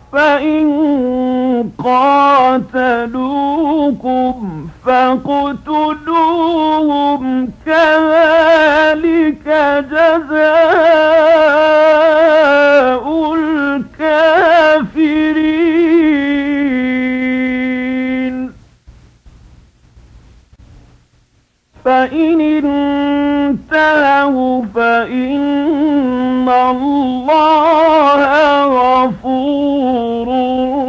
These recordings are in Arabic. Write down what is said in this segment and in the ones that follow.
فإن قاتلوكم فاقتلوهم كذلك جزاء الكافرين فإن انتهوا فإن الله غفور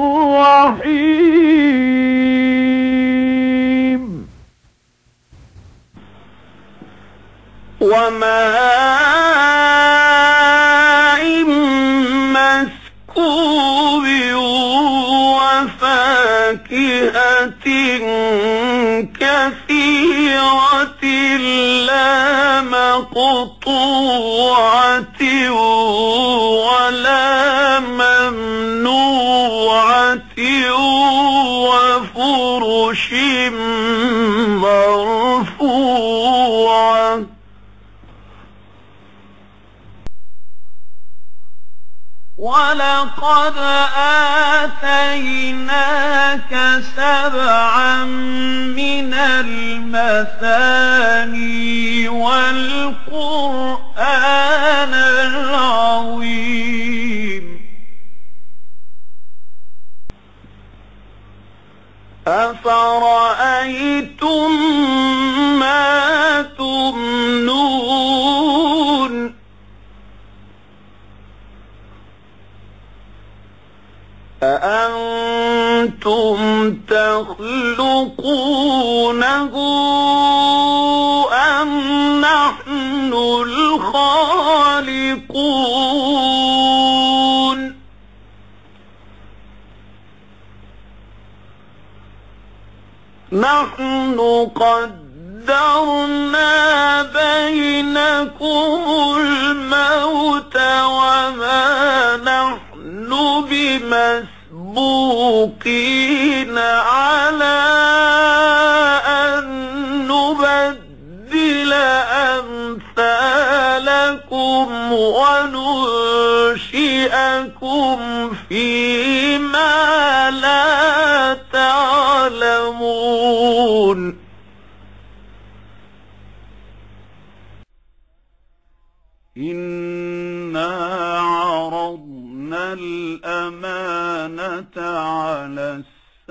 رحيم وماء مسكوب وفاكهة كثيرة لا مقطوعة ولا ممنوعة وفرش مرفوعة ولقد آتيناك سبعا من المثاني والقرآن العظيم أفرأيتم ما تمنون أأنتم تخلقونه أم نحن الخالقون نحن قدرنا بينكم الموت وما نحن بمسبوقين على أن نبدل أمثالكم وننشئكم فيما لا تعلمون إنا عرضنا الأمانة على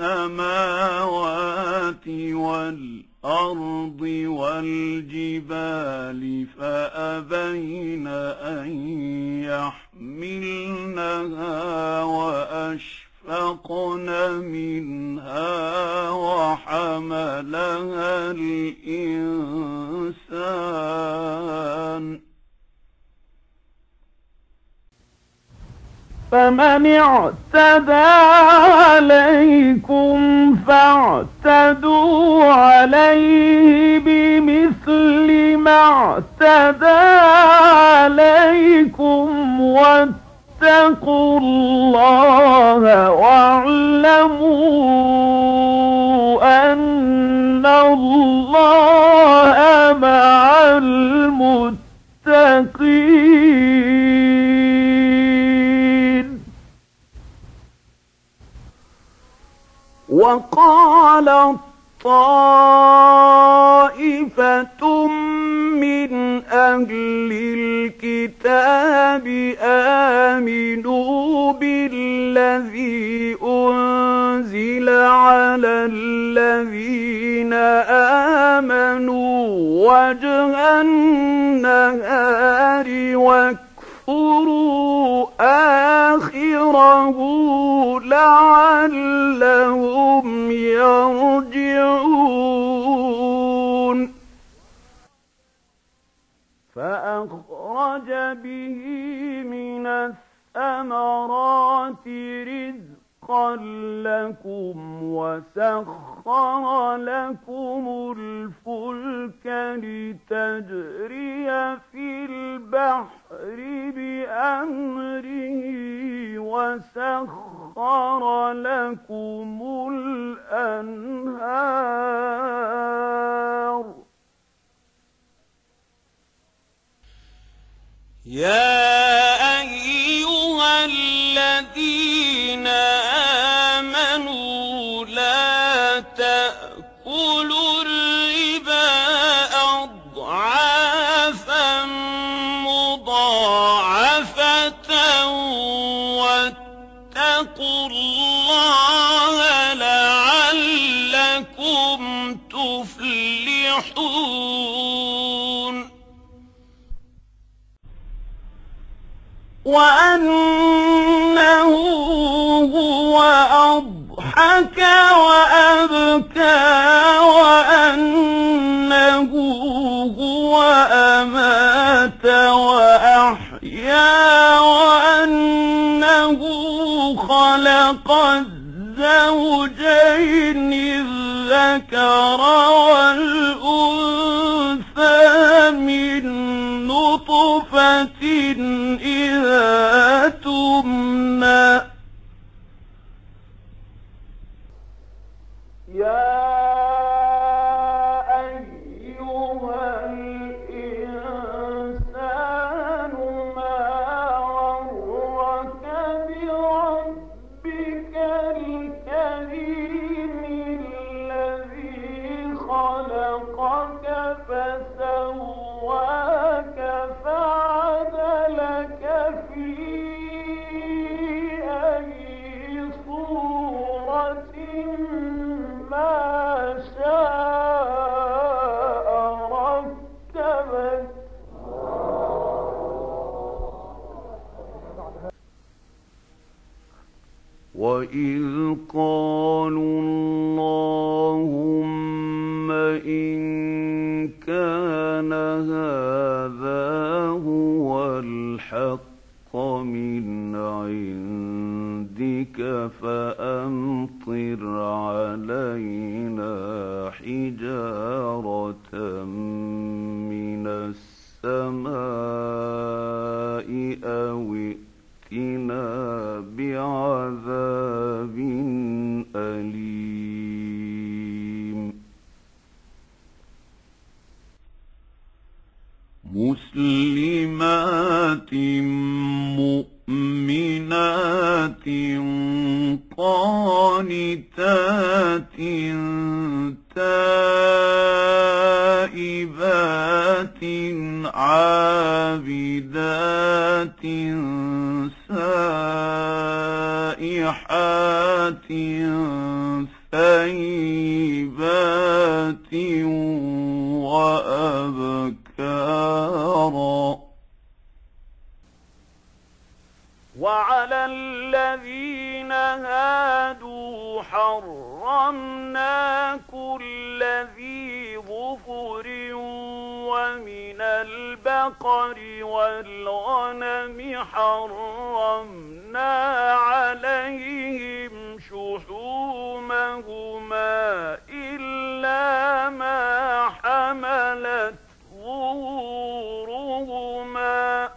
السماوات والأرض والجبال فأبين أن يحملنها وأشفقن منها وحملها الإنسان فمن اعتدى عليكم فاعتدوا عليه بمثل ما اعتدى عليكم واتقوا الله واعلموا أن الله مع المتقين وقالت طائفة من أهل الكتاب آمنوا بالذي أنزل على الذين آمنوا وجه النهار واكفروا آخره لعلهم يرجعون فأخرج به من الثمرات رزقا لكم وسخر لكم الفلك لتجري في البحر بأمره وسخر لكم الأنهار يا أيها الذين واتقوا الله لعلكم تفلحون وأنه هو أضحك وأبكى وأنه هو أمات وأحيا وأنه خلق الزوجين الذكر والأنثى من نطفة إذا تمنى يا أيها الإنسان ما غرك بربك الكريم الذي خلقك فسواك فعدلك في أي صورة ما شاء ركبك وإذ قالوا اللهم إن كان هذا هو الحق من عندك فأمطر علينا حجارة من السماء أو ائتنا بعذاب أليم مسلمات مؤمنات قانتات تائبات عابدات سائحات ثيبات وأبكارا وعلى الذين هادوا حرمنا كل ذي ظفر ومن البقر والغنم حرمنا عليهم شحومهما إلا ما حملت ظهورهما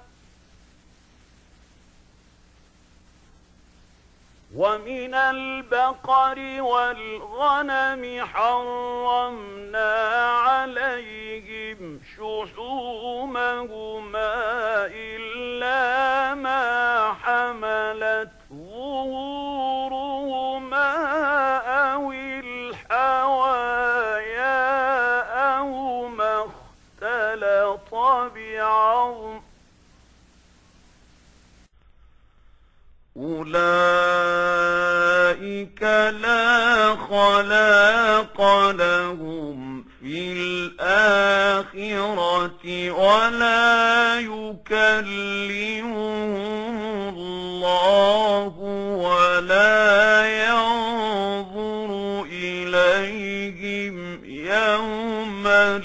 ومن البقر والغنم حرمنا عليهم شحومهما إلا ما حملت ظهورهما أو الحوايا أو ما اختلط بعظم أولئك لا خلاق لهم في الآخرة ولا يكلمهم الله ولا ينظر إليهم يوم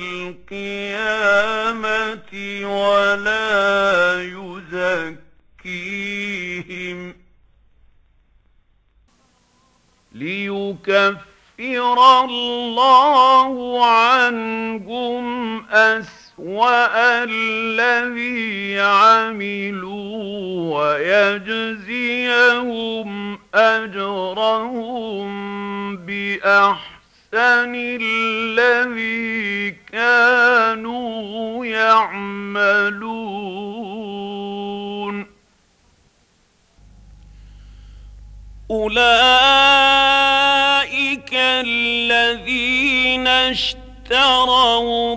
القيامة ولا يزكيهم ليكفر الله عنهم أسوأ الذي عملوا ويجزيهم أجرهم بأحسن الذي كانوا يعملون أولئك الذين اشتروا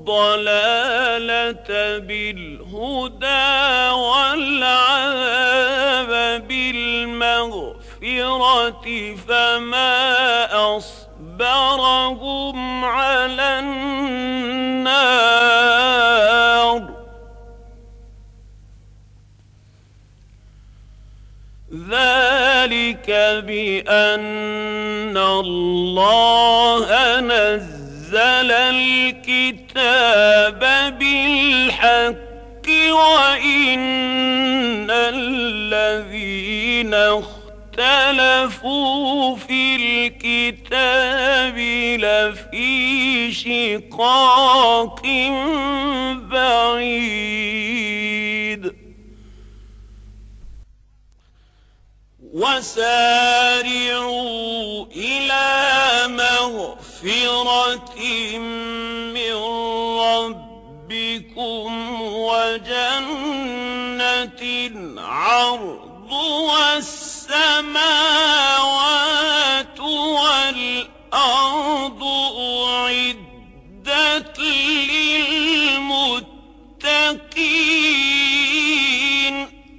الضلالة بالهدى والعذاب بالمغفرة المغفرة فما أصبرهم على النار ذلك بأن الله نزل الكتاب بالحق وإن الذين اختلفوا في الكتاب لفي شقاق بعيد وسارعوا إلى مغفرة من ربكم وجنة عرضها السماوات والأرض أعدت للمتقين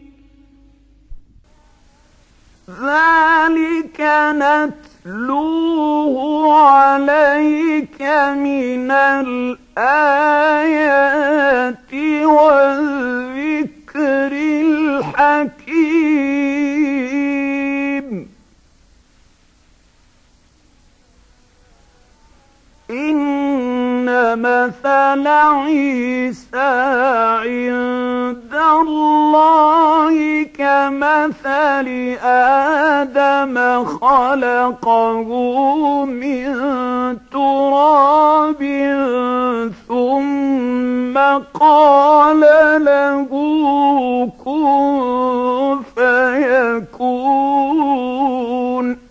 ذلك نتلوه عليك من الآيات والذكر الحكيم إن مثل عيسى عند الله كمثل آدم خلقه من تراب ثم قال له كن فيكون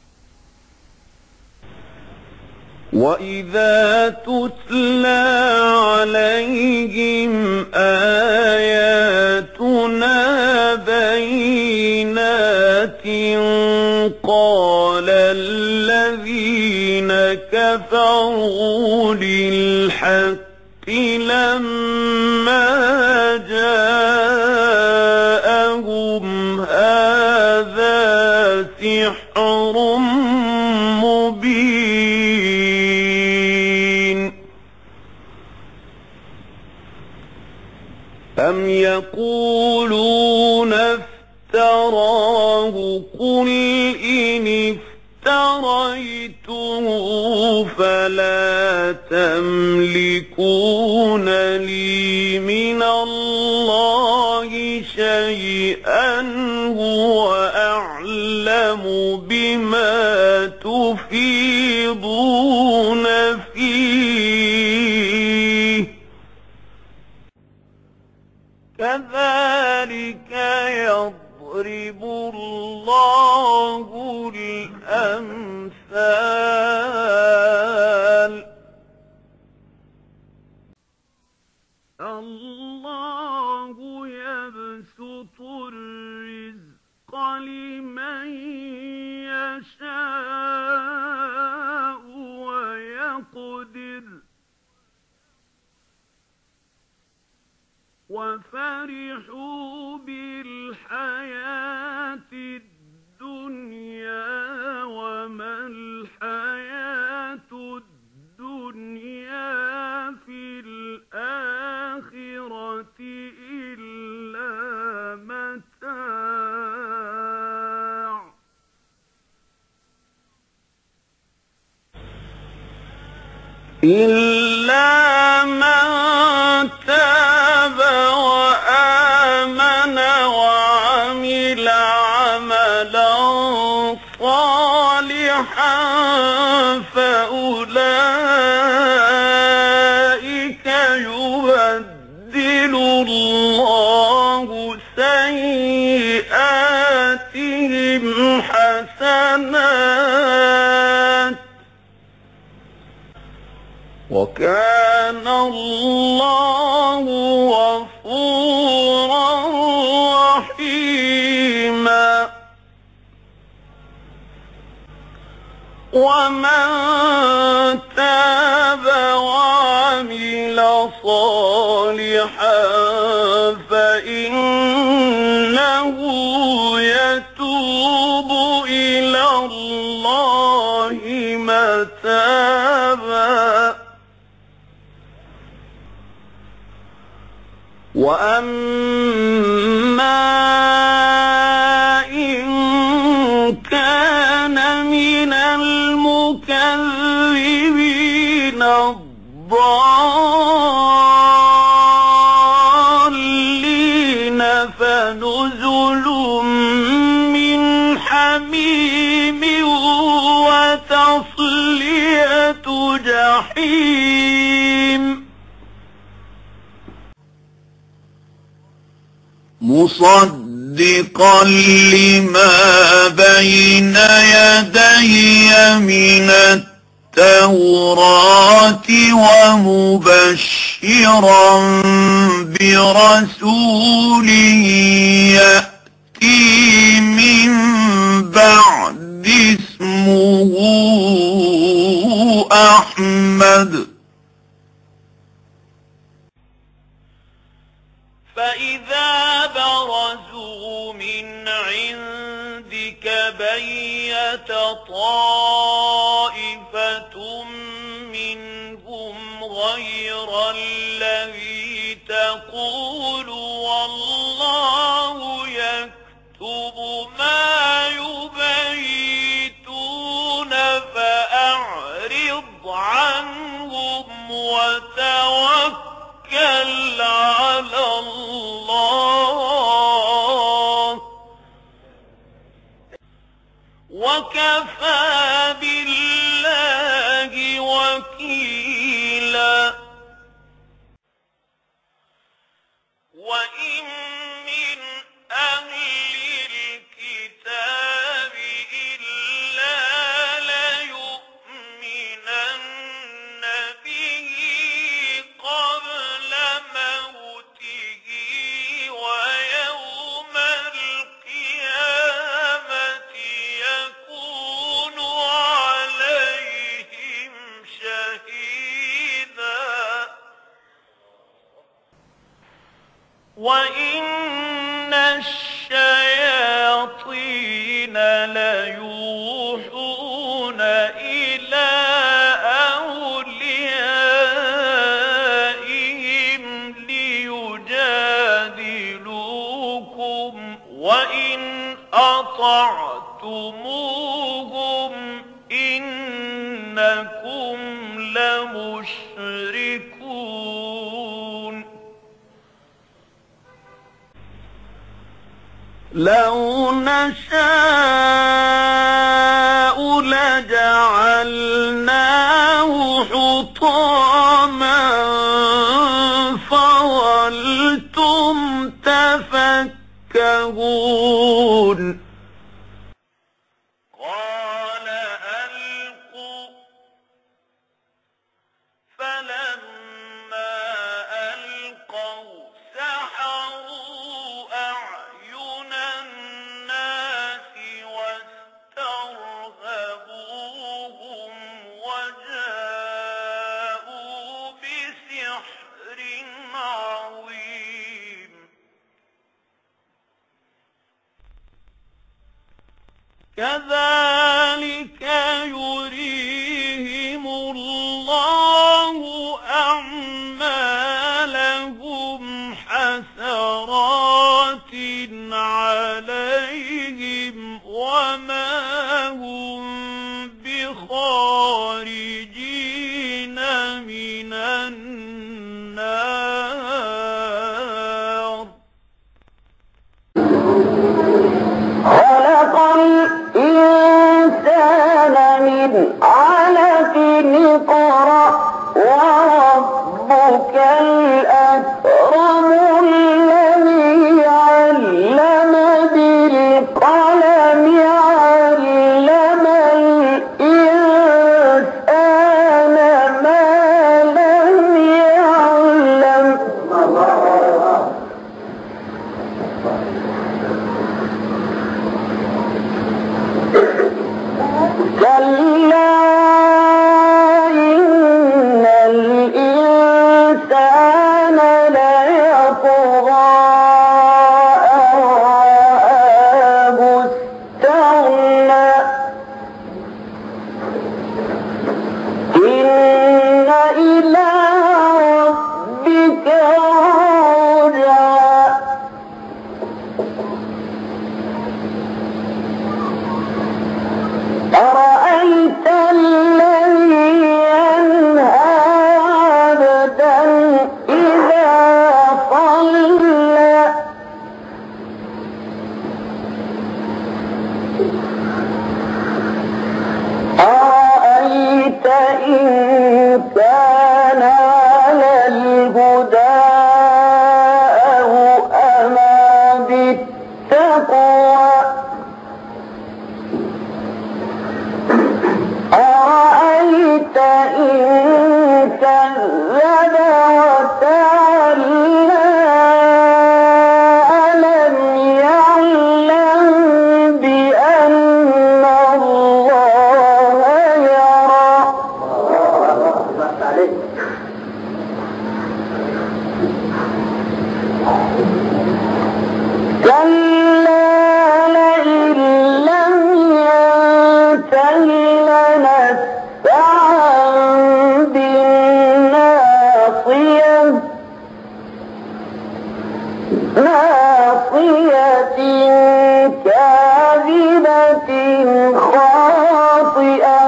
وإذا تتلى عليهم آياتنا بينات قال الذين كفروا للحق لما جاءهم هذا سحر أم يقولون افتراه قل إن افتريته فلا تملكون لي من الله شيئا هو أعلم بما تفيضون فيه كذلك يضرب الله الأمثال الله يبسط الرزق لمن يشاء ويقدر وفرحوا بالحياة الدنيا وما الحياة الدنيا في الآخرة إلا متاع إلا من تاب وآمن وعمل عملا صالحا فأولئك يبدل الله سيئاتهم حسنات وكان الله غفورا رحيما ومن تاب وعمل صالحا فإنه يتوب وأما إن كان من المكذبين الضالين فنزل من حميم وتصلية جحيم مصدقا لما بين يدي من التوراة ومبشرا برسول يأتي من بعد اسمه أحمد فإذا برزوا من عندك بيت طائفة منهم غير الذي تقول والله يكتب ما يبيتون فأعرض عنهم وتوكل على الله وكفى بالله وكيلا وإن من أهل الكتاب إلا ليؤمنن به قبل موته ويوم القيامة يكون عليهم شهيدا وإن الشياطين ليوحون إلى أوليائهم ليجادلوكم وإن أطعتموهم إنكم لمشركون لو نشاء لجعلناه حطاما فظلتم تفكهون قال ألقوا فلما ألقوا سحروا أعين الناس واسترهبوهم وجاءوا بسحر عظيم كذلك يريهم الله أعمالهم حسرات عليهم وما هم بخارجين من النار خلق الإنسان من أرأيت إن كان على الهدى أو أمر بالتقوى أرأيت إن كذب وتولى ألم يعلم بأن الله يرى كلا لئن لم ينته لنسفعا بالناصية ناصية كاذبة خاطئة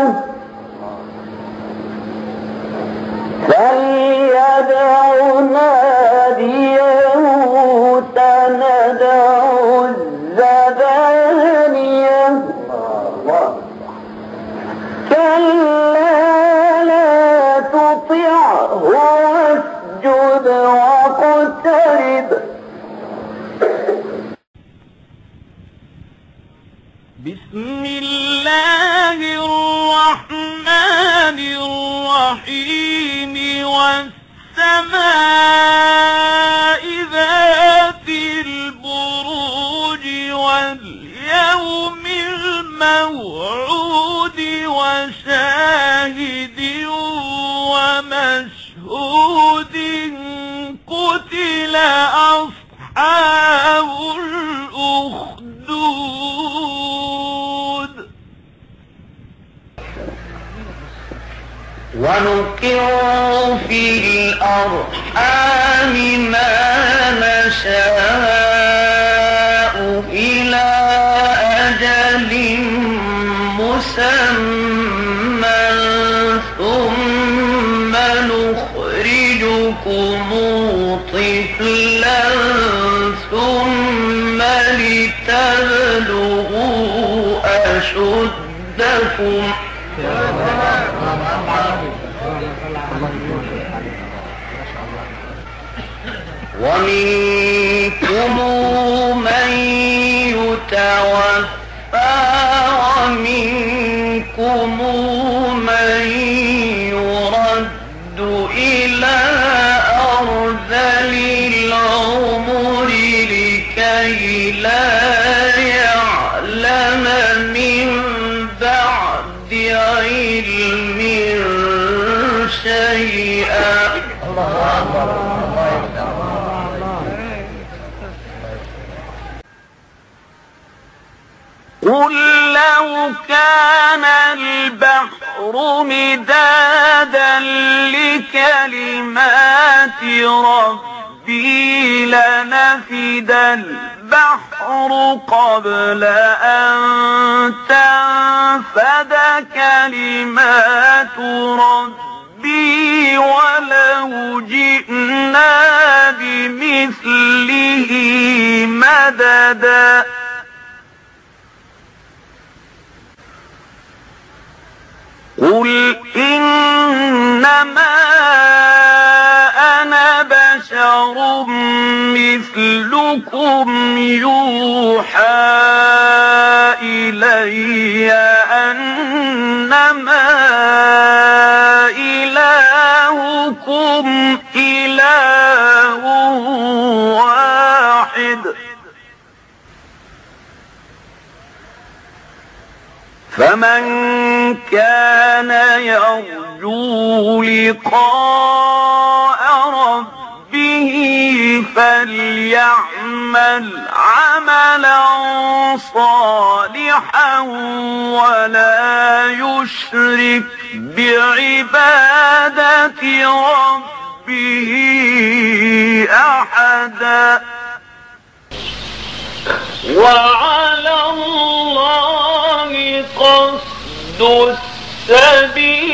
فليدع ناديه سندع الزبانية كلا لا تطعه واسجد واقترب بسم الله الرحمن الرحيم والسماء ذات البروج واليوم الموعود وشاهد ومشهود قتل أصحاب الأخدود ونقر في الأرحام ما نشاء إلى أجل مسمى ثم نخرجكم طفلا ثم لتبلغوا أشدكم ومنكم من يتوفى ومنكم من يرد إلى أرذل العمر لكي لا يعلم من بعد علم شيئا. قل لو كان البحر مدادا لكلمات ربي لنفد البحر قبل أن تنفد كلمات ربي ولو جئنا بمثله مددا. قل إنما أنا بشر مثلكم يوحى إلي أنما إلهكم إله واحد فمن كان يرجو لقاء ربه فليعمل عملا صالحا ولا يشرك بعبادة ربه أحدا. وعلى الله قصد السبيل